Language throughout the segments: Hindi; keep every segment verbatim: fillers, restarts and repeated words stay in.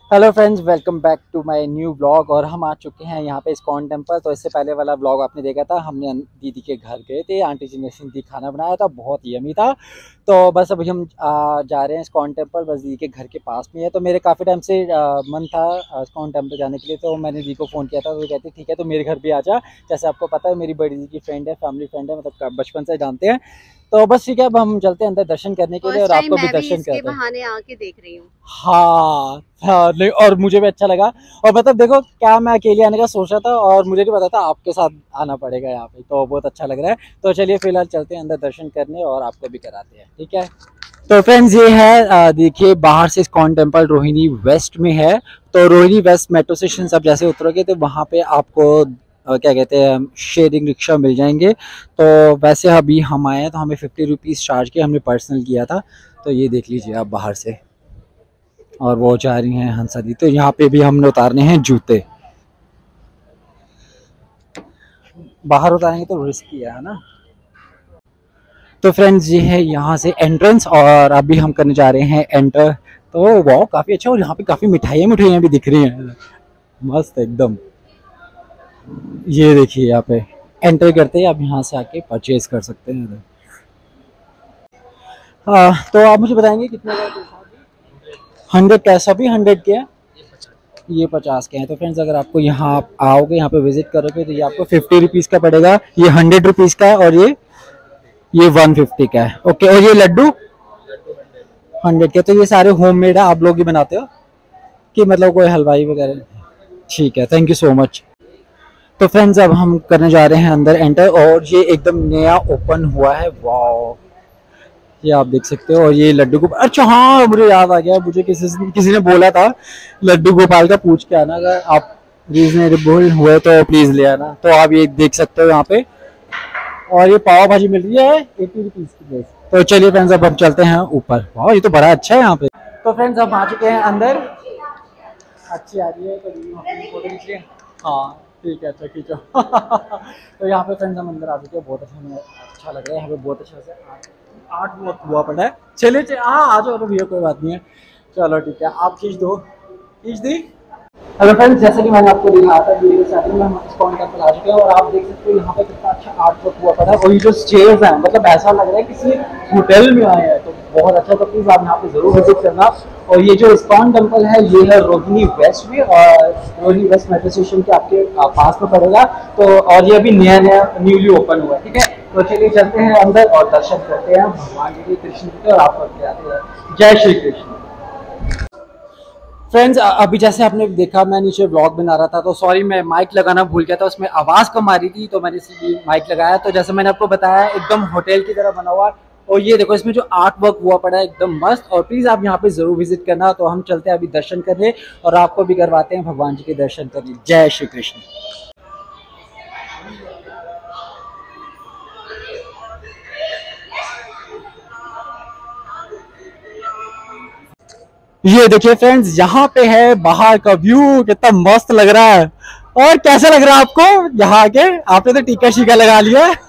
Hello friends, welcome back to my new vlog. और हम आ चुके हैं यहाँ पे इस्कॉन टेम्पल। तो इससे पहले वाला व्लॉग आपने देखा था, हमने दीदी के घर गए थे, आंटी जी ने सिंधी खाना बनाया था, बहुत यमी था। तो बस अभी हम आ, जा रहे हैं इस्कॉन टेम्पल, बस दीदी के घर के पास में है। तो मेरे काफ़ी टाइम से आ, मन था इस्कॉन टेम्पल जाने के लिए, तो मैंने दीदी को फ़ोन किया था, तो वो कहती ठीक है तो मेरे घर भी आ जा। जैसे आपको पता है मेरी बड़ी दीदी की फ्रेंड है, फैमिली फ्रेंड है, मतलब बचपन से जानते हैं। तो बस ठीक है, अब हम चलते हैं अंदर दर्शन करने के लिए और आपको भी दर्शन करते हैं। बहाने आके देख रही हूँ। हाँ हाँ, नहीं और मुझे भी अच्छा लगा। और मतलब देखो क्या, मैं अकेले आने का सोचा था और मुझे नहीं पता था आपके साथ आना पड़ेगा यहाँ पे, तो बहुत अच्छा लग रहा है। तो चलिए फिलहाल चलते हैं अंदर दर्शन करने और आपको भी कराते हैं, ठीक है। तो फ्रेंड्स ये है, देखिए बाहर से इस्कॉन टेम्पल रोहिणी वेस्ट में है। तो रोहिणी वेस्ट मेट्रो स्टेशन सब जैसे उतरोगे तो वहाँ पे आपको क्या कहते हैं शेयरिंग रिक्शा मिल जाएंगे। तो वैसे अभी हम आए हैं तो हमें फिफ्टी रुपीज़ चार्ज किया, हमने पर्सनल किया था। तो ये देख लीजिए आप बाहर से, और वो जा रही हैं हंसा दी। तो यहाँ पे भी हमने उतारने हैं जूते, बाहर उतारेंगे तो रिस्की है ना। तो फ्रेंड्स ये है यहाँ से एंट्रेंस, और अभी हम करने जा रहे हैं एंटर। तो वाह काफ़ी अच्छा, और यहाँ पे काफ़ी मिठाइयाँ मिठाइयाँ भी दिख रही हैं, मस्त एकदम। ये देखिए यहाँ पे एंटर करते हैं आप यहाँ से आके परचेज कर सकते हैं। हाँ तो आप मुझे बताएंगे कितने का? हंड्रेड का, सभी हंड्रेड के हैं, ये पचास के हैं। तो फ्रेंड्स अगर आपको यहाँ आप आओगे, यहाँ पे विजिट करोगे तो ये आपको फिफ्टी रुपीज़ का पड़ेगा, ये हंड्रेड रुपीज़ का है, और ये ये वन फिफ्टी का है। ओके, और ये लड्डू हंड्रेड के। तो ये सारे होममेड है, आप लोग ही बनाते हो कि मतलब कोई हलवाई वगैरह? ठीक है, थैंक यू सो मच। तो फ्रेंड्स अब हम करने जा रहे हैं अंदर एंटर, और ये एकदम नया ओपन हुआ है, वाह ये आप देख सकते हो। और ये लड्डू गोपाल, अच्छा हाँ मुझे याद आ गया, मुझे किसी किसी ने बोला था लड्डू गोपाल का पूछ के आना, अगर आप रीजनेबल हुए तो प्लीज ले आना। तो आप ये देख सकते हो यहाँ पे, और ये पाव भाजी मिल रही है एटी रुपीज की प्लेट। तो चलिए फ्रेंड्स अब हम चलते हैं ऊपर। वाह ये तो बड़ा अच्छा है यहाँ पे। तो फ्रेंड्स अब आ चुके हैं अंदर, अच्छी आ रही है तो फोटो खींच लिए। हाँ ठीक है, अच्छा खींचो। तो यहाँ पे फ्रेंड्स हम अंदर आ चुके हैं, बहुत अच्छा हमें अच्छा लग रहा है यहाँ पे, बहुत अच्छा से आर्ट बहुत हुआ पड़ा है। चलिए हाँ आ जाओ भैया, कोई बात नहीं है, चलो ठीक है, आप खींच दो, खींच दी। हेलो फ्रेंड्स, जैसे कि मैंने आपको दिखाया था वीडियो स्टार्टिंग में, हम इस्कॉन टेम्पल आ चुके हैं, और आप देख सकते हो यहाँ पे कितना अच्छा आर्ट वर्क हुआ पड़ा है। और ये जो स्टेयर्स हैं, मतलब ऐसा लग रहा है किसी होटल में आए हैं, तो बहुत अच्छा। तो प्लीज आप यहाँ पे जरूर विजिट करना। और ये जो इस्कॉन टेम्पल है ये है रोहिणी वेस्ट में, और रोहिणी वेस्ट मेट्रो स्टेशन के आपके पास में पड़ेगा। तो और ये अभी नया नया न्यूली ओपन हुआ है, ठीक है। तो चलिए चलते हैं अंदर और दर्शन करते हैं भगवान जी के, कृष्ण जी के, और आपको आते हैं। जय श्री कृष्ण। फ्रेंड्स अभी जैसे आपने देखा मैं नीचे व्लॉग बना रहा था, तो सॉरी मैं माइक लगाना भूल गया था, उसमें आवाज़ कम आ रही थी, तो मैंने इसीलिए माइक लगाया। तो जैसे मैंने आपको बताया एकदम होटल की तरह बना हुआ, और ये देखो इसमें जो आर्ट वर्क हुआ पड़ा है एकदम मस्त। और प्लीज़ आप यहाँ पे ज़रूर विजिट करना। तो हम चलते हैं अभी दर्शन करने, और आपको भी करवाते हैं भगवान जी के दर्शन करने। जय श्री कृष्ण। ये देखिए फ्रेंड्स यहाँ पे है बाहर का व्यू, कितना मस्त लग रहा है। और कैसा लग रहा है आपको यहाँ आके? आपने तो टीका शीका लगा लिया है।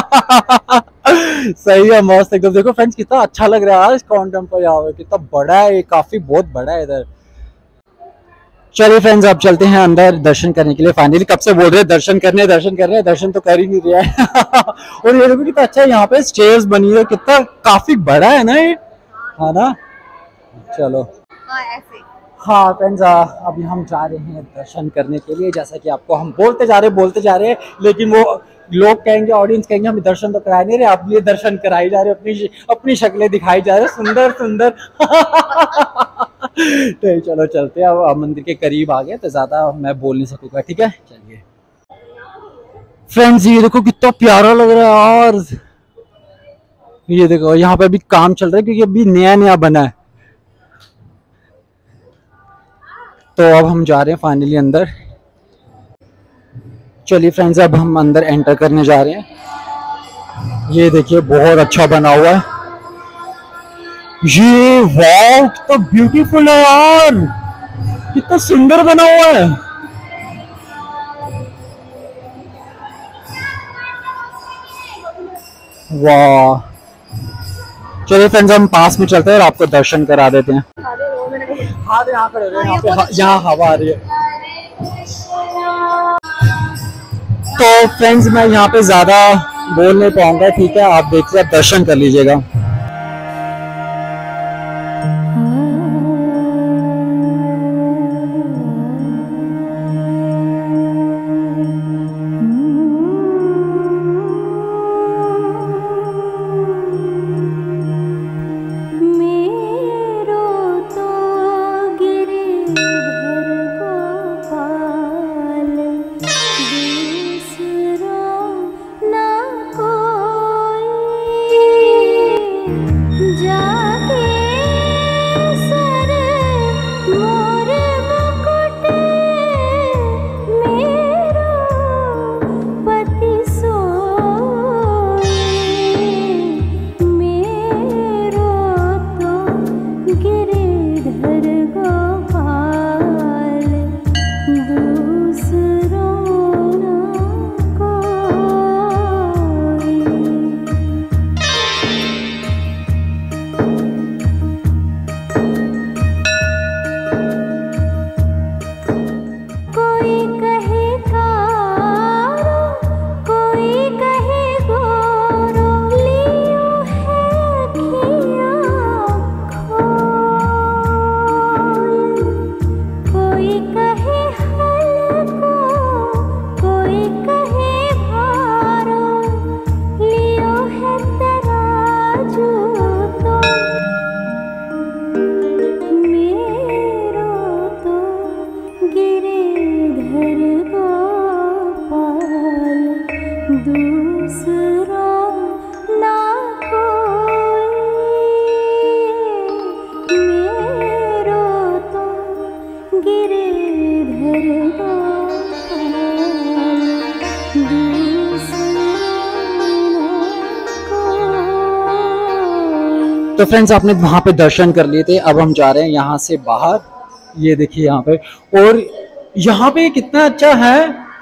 सही है, मस्त एकदम। देखो फ्रेंड्स कितना अच्छा लग रहा है इस्कॉन टेम्पल, यहाँ पे कितना बड़ा है, ये काफी बहुत बड़ा है इधर। चलिए फ्रेंड्स अब चलते हैं अंदर दर्शन करने के लिए। फाइनली कब से बोल रहे हैं दर्शन करने दर्शन कर रहे हैं, दर्शन तो कर ही नहीं रहा है। और ये देखो कितना अच्छा है, यहाँ पे स्टेयर्स बनी है, कितना काफी बड़ा है ना ये, है ना। चलो हाँ ऐसे। हाँ फ्रेंड्स अभी हम जा रहे हैं दर्शन करने के लिए। जैसा कि आपको हम बोलते जा रहे बोलते जा रहे हैं, लेकिन वो लोग कहेंगे, ऑडियंस कहेंगे हमें दर्शन तो करा नहीं रहे, आप ये दर्शन कराई जा रहे, अपनी अपनी शक्लें दिखाई जा रहे, सुंदर सुंदर। तो चलो चलते हैं, अब मंदिर के करीब आ गए तो ज्यादा मैं बोल नहीं सकूंगा, ठीक है। चलिए फ्रेंड्स ये देखो कितना प्यारा लग रहा है यार, ये देखो यहाँ पे अभी काम चल रहा है क्योंकि अभी नया नया बना है। तो अब हम जा रहे हैं फाइनली अंदर। चलिए फ्रेंड्स अब हम अंदर एंटर करने जा रहे हैं। ये देखिए बहुत अच्छा बना हुआ है ये, वाव कितना ब्यूटीफुल है यार, कितना सुंदर बना हुआ है। वाह, चलिए फ्रेंड्स हम पास में चलते हैं और आपको दर्शन करा देते हैं। हाँ तो यहाँ खड़े हो रहे हैं, यहाँ पे यहाँ हवा आ रही है। तो फ्रेंड्स मैं यहाँ पे ज्यादा बोल नहीं पाऊंगा, ठीक है, आप देखिए, आप दर्शन कर लीजिएगा। तो फ्रेंड्स आपने वहां पे दर्शन कर लिए थे, अब हम जा रहे हैं यहाँ से बाहर। ये देखिए यहाँ पे, और यहाँ पे कितना अच्छा है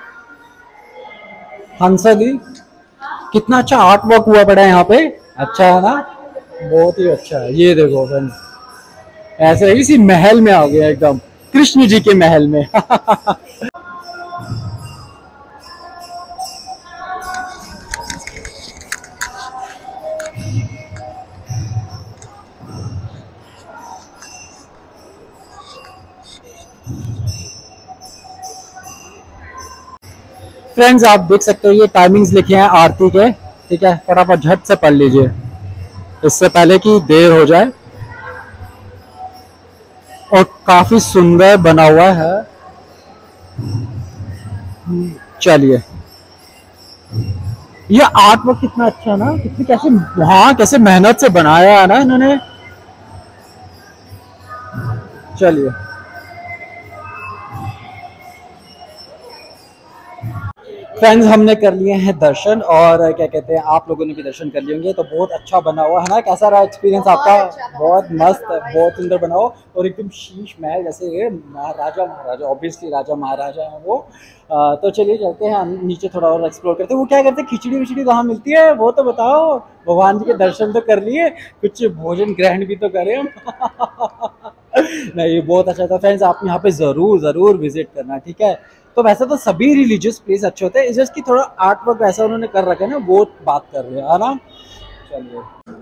हंसा दी, कितना अच्छा आर्ट वर्क हुआ पड़ा है यहाँ पे, अच्छा है ना, बहुत ही अच्छा है। ये देखो फ्रेंड्स, ऐसे इसी महल में आ गया, एकदम कृष्ण जी के महल में। फ्रेंड्स आप देख सकते हो ये टाइमिंग्स लिखे हैं आरती के, ठीक है, फटाफट झट से पढ़ लीजिए इससे पहले कि देर हो जाए। और काफी सुंदर बना हुआ है। चलिए, ये आर्ट वर्क कितना अच्छा है ना, कितनी कैसे वहां कैसे मेहनत से बनाया है ना इन्होंने। चलिए, फ्रेंड्स हमने कर लिए हैं दर्शन, और क्या कहते हैं आप लोगों ने भी दर्शन कर लिए होंगे, तो बहुत अच्छा बना हुआ है ना। कैसा रहा एक्सपीरियंस आपका? बहुत मस्त, बहुत सुंदर बना हुआ, और एकदम शीश महल जैसे ये महाराजा महाराजा, ऑब्वियसली राजा महाराजा हैं वो। आ, तो चलिए चलते हैं नीचे, थोड़ा और एक्सप्लोर करते हैं। वो क्या करते हैं, खिचड़ी विचड़ी कहाँ मिलती है वो तो बताओ। भगवान जी के दर्शन तो कर लिए, कुछ भोजन ग्रहण भी तो करें हम। नहीं, बहुत अच्छा था फ्रेंड्स, आप यहाँ पे जरूर जरूर विजिट करना, ठीक है। तो वैसे तो सभी रिलीजियस प्लेस अच्छे होते हैं, जस्ट कि थोड़ा आर्ट वर्क वैसा उन्होंने कर रखा है ना, वो बात कर रहे हैं ना। चलिए,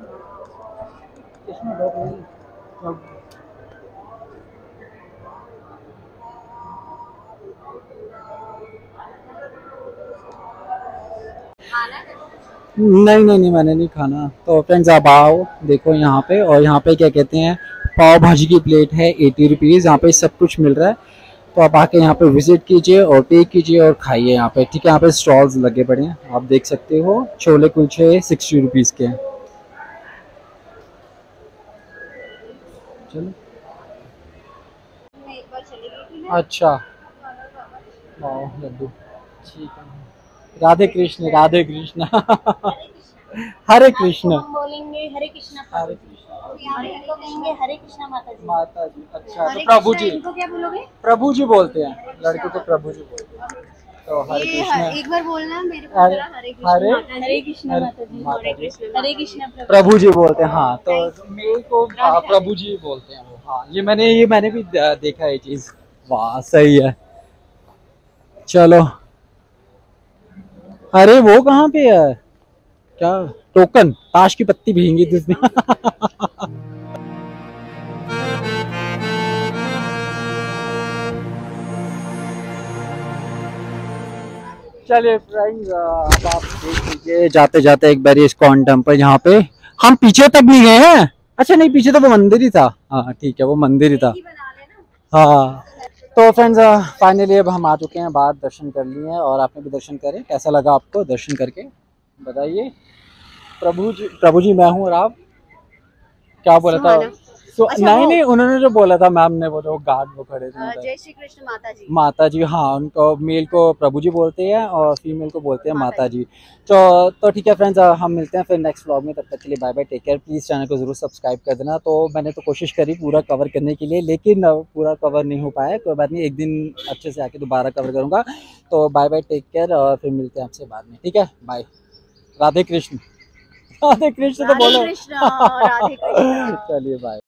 नहीं नहीं नहीं मैंने नहीं खाना। तो फ्रेंड्स आप आओ, देखो यहाँ पे, और यहाँ पे क्या कहते हैं, पाव भाजी की प्लेट है एटी रुपीज़, यहाँ पे सब कुछ मिल रहा है। तो आप आके यहाँ पे विजिट कीजिए और पे कीजिए और खाइए यहाँ पे, ठीक है। यहाँ पे स्टॉल्स लगे पड़े हैं, आप देख सकते हो। छोले कुलचे सिक्सटी रुपीज़ के हैं। चलो, अच्छा, लड्डू, ठीक है। राधे कृष्ण, राधे कृष्ण। हरे कृष्ण बोलेंगे, हरे कृष्णा, हरे कृष्ण, लोग कहेंगे हरे कृष्णा माता जी। माता जी, अच्छा। तो प्रभु जी, इनको क्या बोलोगे? प्रभु जी बोलते हैं, लड़के को प्रभु जी बोलते हैं। तो हरे कृष्ण, एक बार बोलना मेरे को, हरे हरे कृष्णा, हरे कृष्णा माता जी, माता जी, हरे कृष्णा प्रभु जी बोलते हैं। हाँ, तो मेरे को प्रभु जी बोलते हैं वो। हाँ ये मैंने ये मैंने भी देखा है ये चीज। वाह सही है। चलो, अरे वो कहाँ पे है, क्या टोकन, ताश की पत्ती भींगी थी उसमें। चलिए फ्रेंड्स, अब आप देख लीजिए जाते जाते एक बार इस्कॉन टेम्पल, यहाँ पे हम पीछे तक नहीं गए हैं। अच्छा नहीं, पीछे तो वो मंदिर ही था। हाँ ठीक है, वो मंदिर ही था। हाँ तो फ्रेंड्स, फाइनली अब हम आ चुके हैं बाहर, दर्शन कर लिए हैं और आपने भी दर्शन करें। कैसा लगा आपको दर्शन करके, बताइए। प्रभु जी, प्रभु जी मैं हूँ और आप क्या बोला था? तो अच्छा, नहीं नहीं, उन्होंने जो बोला था मैम ने, वो जो गार्ड वो खड़े थे उधर। जय श्री कृष्ण माता जी। माता जी, हाँ उनको मेल को प्रभु जी बोलते हैं और फीमेल को बोलते हैं माता जी। तो तो ठीक है फ्रेंड्स, हम मिलते हैं फिर नेक्स्ट व्लॉग में। तब तक के लिए bye bye, take care. Please channel को जरूर सब्सक्राइब कर देना। तो मैंने तो कोशिश करी पूरा कवर करने के लिए, लेकिन पूरा कवर नहीं हो पाया। कोई बात नहीं, एक दिन अच्छे से आके दोबारा कवर करूँगा। तो बाय बाय, टेक केयर, और फिर मिलते हैं आपसे बाद में। ठीक है, बाय। राधे कृष्ण। राधे कृष्ण तो बोलो। राधे कृष्ण, राधे कृष्ण। चलिए बाय।